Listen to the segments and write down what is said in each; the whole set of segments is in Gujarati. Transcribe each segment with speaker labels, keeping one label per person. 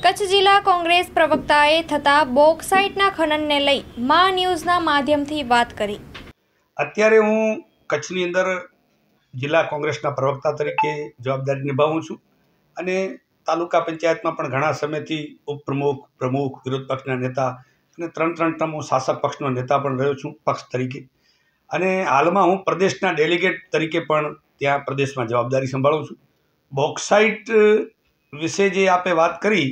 Speaker 1: કચ્છ જિલ્લા કોંગ્રેસ પ્રવક્તાએ થતા બોક્સાઇટના ખનનને લઈ મા ન્યૂઝના માધ્યમથી વાત કરી।
Speaker 2: અત્યારે હું કચ્છની અંદર જિલ્લા કોંગ્રેસના પ્રવક્તા તરીકે જવાબદારી નિભાવું છું અને તાલુકા પંચાયતમાં પણ ઘણા સમયથી ઉપપ્રમુખ, પ્રમુખ, વિરોધ પક્ષના નેતા અને ત્રણ ટર્મ હું શાસક પક્ષનો નેતા પણ રહ્યો છું પક્ષ તરીકે। અને હાલમાં હું પ્રદેશના ડેલિગેટ તરીકે પણ ત્યાં પ્રદેશમાં જવાબદારી સંભાળું છું। બોક્સાઇટ વિશે જે આપે વાત કરી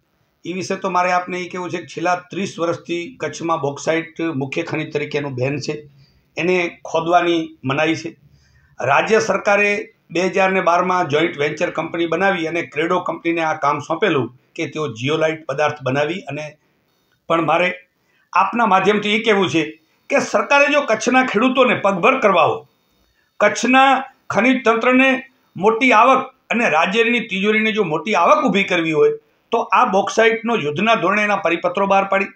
Speaker 2: એ વિશે તો મારે આપને એ કહેવું છે કે છેલ્લા 30 વર્ષથી કચ્છમાં બોક્સાઇટ મુખ્ય ખનિજ તરીકેનું બેન છે, એને ખોદવાની મનાઈ છે। રાજ્ય સરકારે 2012માં જોઈન્ટ વેન્ચર કંપની બનાવી અને ક્રેડો કંપનીને આ કામ સોંપેલું કે તેઓ જીઓલાઇટ પદાર્થ બનાવી અને પણ મારે આપના માધ્યમથી એ કહેવું છે કે સરકારે જો કચ્છના ખેડૂતોને પગભર કરવા હોય, કચ્છના ખનિજ તંત્રને મોટી આવક અને રાજ્યની તિજોરીને જો મોટી આવક ઊભી કરવી હોય તો આ બોક્સાઇટનો યુદ્ધના ધોરણે એના પરિપત્રો બહાર પાડી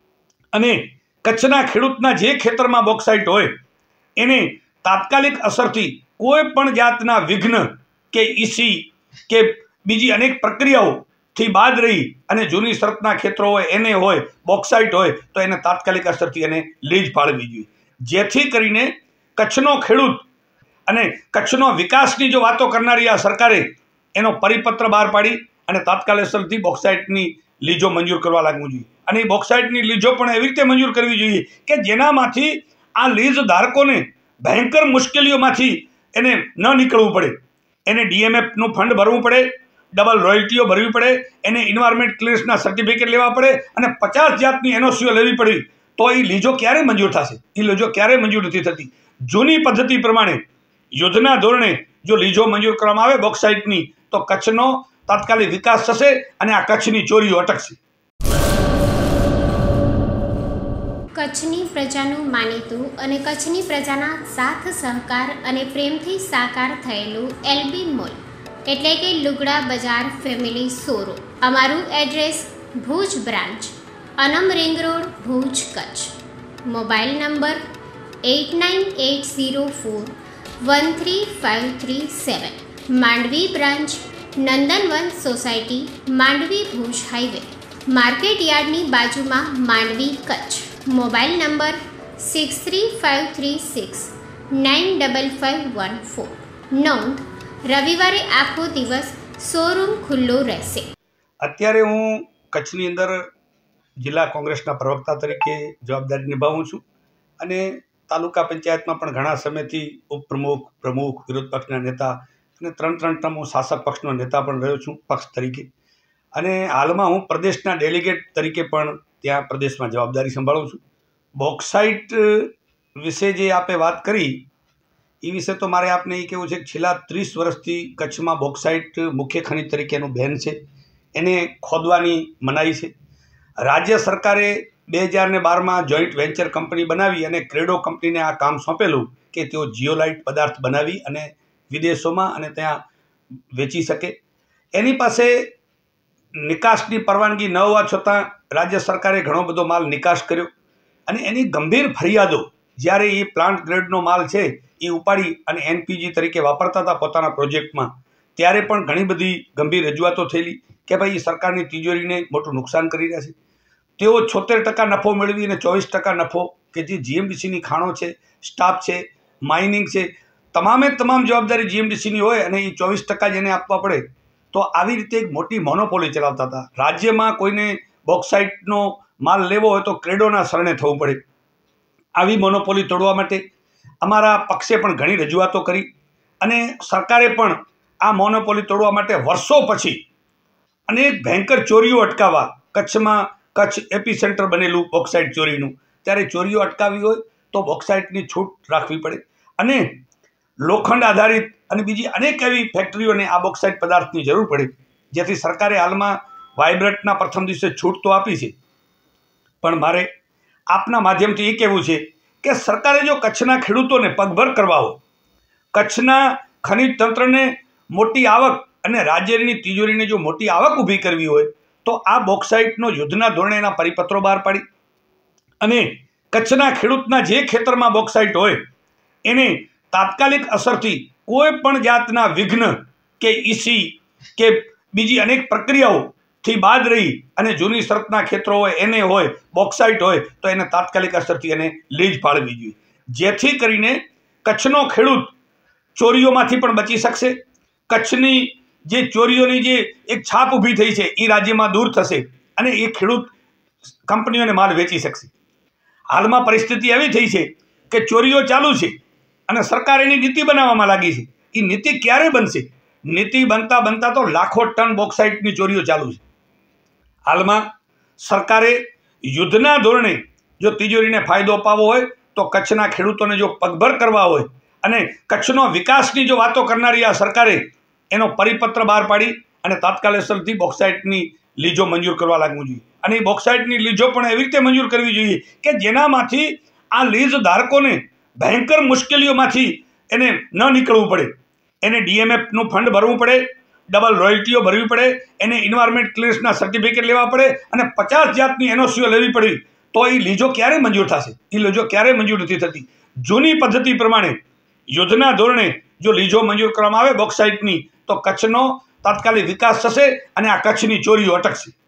Speaker 2: અને કચ્છના ખેડૂતના જે ખેતરમાં બોક્સાઇટ હોય એને તાત્કાલિક અસરથી કોઈ પણ જાતના વિઘ્ન કે ઈસી કે બીજી અનેક પ્રક્રિયાઓથી બાદ રહી અને જૂની શરતના ખેતરો હોય એને હોય બોક્સાઇટ હોય તો એને તાત્કાલિક અસરથી એને લીઝ ફાળવવી જોઈએ, જેથી કરીને કચ્છનો ખેડૂત અને કચ્છનો વિકાસની જો વાતો કરનારી આ સરકારે એનો પરિપત્ર બહાર પાડી અને તાત્કાલિક અસરથી બોક્સાઇટની લીઝો મંજૂર કરવા લાગવું જોઈએ। અને એ બોક્સાઇટની લીઝો પણ એવી રીતે મંજૂર કરવી જોઈએ કે જેનામાંથી આ લીઝ ધારકોને ભયંકર મુશ્કેલીઓમાંથી એને ન નીકળવું પડે, એને ડીએમએફનું ફંડ ભરવું પડે, ડબલ રોયલ્ટીઓ ભરવી પડે, એને એન્વાયરમેન્ટ ક્લિયરન્સના સર્ટિફિકેટ લેવા પડે અને 50 જાતની એનઓસીઓ લેવી પડી તો એ લીઝો ક્યારે મંજૂર થશે? એ લીઝો ક્યારે મંજૂર નથી થતી। જૂની પદ્ધતિ પ્રમાણે યોજના ધોરણે જો લીઝો મંજૂર કરવામાં આવે બોક્સાઇટની તો કચ્છનો તાત્કાલિક વિકાસ થશે અને આ કચ્છની ચોરીઓ અટકશે।
Speaker 3: કચ્છની પ્રજાનું માનીતું અને કચ્છની પ્રજાના સાથ સહકાર અને પ્રેમથી સાકાર થયેલું એલબી મોલ એટલે કે લુગડા બજાર ફેમિલી શોરૂમ। અમારું address Bhuj branch, Anam ring road, Bhuj, Kutch. Mobile number 8980413537। Mandvi branch, Nandanvan society, Mandvi, Bhuj highway, market યાર્ડની બાજુમાં, માંડવી, કચ્છ। Mobile number 6353695514। નોંધ: રવિવારે આખો દિવસ શોરૂમ ખુલ્લો રહેશે।
Speaker 2: અત્યારે હું કચ્છની અંદર જિલ્લા કોંગ્રેસના પ્રવક્તા તરીકે જવાબદારી નિભાવું છું અને તાલુકા પંચાયતમાં પણ ઘણા સમયથી ઉપપ્રમુખ, પ્રમુખ, વિરોધ પક્ષના નેતા અને ત્રણ ટર્મ હું શાસક પક્ષનો નેતા પણ રહ્યો છું પક્ષ તરીકે। અને હાલમાં હું પ્રદેશના ડેલિગેટ તરીકે પણ ત્યાં પ્રદેશમાં જવાબદારી સંભાળું છું। બોક્સાઇટ વિશે જે આપે વાત કરી એ વિશે તો મારે આપને એ કહેવું છે કે છેલ્લા 30 વર્ષથી કચ્છમાં બોક્સાઇટ મુખ્ય ખનિજ તરીકેનું બેન છે, એને ખોદવાની મનાઈ છે। રાજ્ય સરકારે 2012માં જોઈન્ટ વેન્ચર કંપની બનાવી અને ક્રેડો કંપનીને આ કામ સોંપેલું કે તેઓ જીઓલાઇટ પદાર્થ બનાવી અને વિદેશોમાં અને ત્યાં વેચી શકે। એની પાસે નિકાસની પરવાનગી ન હોવા છતાં રાજ્ય સરકારે ઘણો બધો માલ નિકાસ કર્યો અને એની ગંભીર ફરિયાદો જ્યારે એ પ્લાન્ટ ગ્રેડનો માલ છે એ ઉપાડી અને એનપીજી તરીકે વાપરતા હતા પોતાના પ્રોજેક્ટમાં ત્યારે પણ ઘણી બધી ગંભીર રજૂઆતો થયેલી કે ભાઈ એ સરકારની તિજોરીને મોટું નુકસાન કરી રહ્યા છે। તેઓ 76% નફો મેળવી અને 24% નફો કે જે જીએમડીસીની ખાણો છે, સ્ટાફ છે, માઇનિંગ છે, તમામે તમામ જવાબદારી જીએમડીસીની હોય અને એ 24% જેને આપવા પડે તો આવી રીતે એક મોટી મોનોપોલી ચલાવતા હતા। રાજ્યમાં કોઈને બોક્સાઇટનો માલ લેવો હોય તો ક્રેડોના શરણે થવું પડે। આવી મોનોપોલી તોડવા માટે અમારા પક્ષે પણ ઘણી રજૂઆતો કરી અને સરકારે પણ આ મોનોપોલી તોડવા માટે વર્ષો પછી અનેક ભયંકર ચોરીઓ અટકાવવા કચ્છમાં કચ્છ એપી સેન્ટર બનેલું બોક્સાઇટ ચોરીનું, ત્યારે ચોરીઓ અટકાવી હોય તો બોક્સાઇટની છૂટ રાખવી પડે અને લોખંડ આધારિત અને બીજી અનેક એવી ફેક્ટરીઓને આ બોક્સાઇટ પદાર્થની જરૂર પડે, જેથી સરકારે હાલમાં વાઇબ્રન્ટના પ્રથમ દિવસે છૂટ તો આપી છે પણ મારે આપના માધ્યમથી એ કહેવું છે કે સરકારે જો કચ્છના ખેડૂતોને પગભર કરવા હોય, કચ્છના ખનિજ તંત્રને મોટી આવક અને રાજ્યની તિજોરીને જો મોટી આવક ઊભી કરવી હોય તો આ બોક્સાઇટનો યુદ્ધના ધોરણે એના પરિપત્રો બહાર પાડી અને કચ્છના ખેડૂતના જે ખેતરમાં બોક્સાઇટ હોય એને તાત્કાલિક અસરથી કોઈ પણ જાતના વિઘ્ન કે ઈસી કે બીજી અનેક પ્રક્રિયાઓ થી બાદ રહી અને જૂની શરતના ખેતરો હોય એને હોય બોક્સાઇટ હોય તો એને તાત્કાલિક અસરથી એને લીઝ ફાળવવી જોઈએ, જેથી કરીને કચ્છનો ખેડૂત ચોરીઓમાંથી પણ બચી શકશે. કચ્છની જે ચોરીઓની જે એક છાપ ઊભી થઈ છે એ રાજ્યમાં દૂર થશે અને એ ખેડૂત કંપનીઓને માલ વેચી શકશે. હાલમાં પરિસ્થિતિ એવી થઈ છે કે ચોરીઓ ચાલુ છે અને સરકાર એની નીતિ બનાવવામાં લાગી છે. એ નીતિ ક્યારે બનશે? નીતિ બનતા બનતા તો લાખો ટન બોક્સાઇટની ચોરીઓ ચાલુ છે. હાલમાં સરકારે યુદ્ધના ધોરણે જો તિજોરીને ફાયદો અપાવવો હોય તો કચ્છના ખેડૂતોને જો પગભર કરવા હોય અને કચ્છનો વિકાસની જો વાતો કરનારી આ સરકારે એનો પરિપત્ર બહાર પાડી અને તાત્કાલિક અસરથી બોક્સાઇટની લીજો મંજૂર કરવા લાગવું જોઈએ. અને એ બોક્સાઇટની લીજો પણ એવી રીતે મંજૂર કરવી જોઈએ કે જેનામાંથી આ લીઝ ધારકોને ભયંકર મુશ્કેલીઓમાંથી એને ન નીકળવું પડે. એને ડીએમએફનું ફંડ ભરવું પડે, ડબલ રોયલ્ટીઓ ભરવી પડે, એને એન્વાયરમેન્ટ ક્લિયરન્સના સર્ટિફિકેટ લેવા પડે અને 50 જાતની એનઓસીઓ લેવી પડી તો એ લીજો ક્યારે મંજૂર થશે? એ લીજો ક્યારે મંજૂર નથી થતી. જૂની પદ્ધતિ પ્રમાણે યુદ્ધના ધોરણે જો લીજો મંજૂર કરવામાં આવે બોક્સાઇટની તો કચ્છનો તાત્કાલિક વિકાસ થશે અને આ કચ્છની ચોરીઓ અટકશે.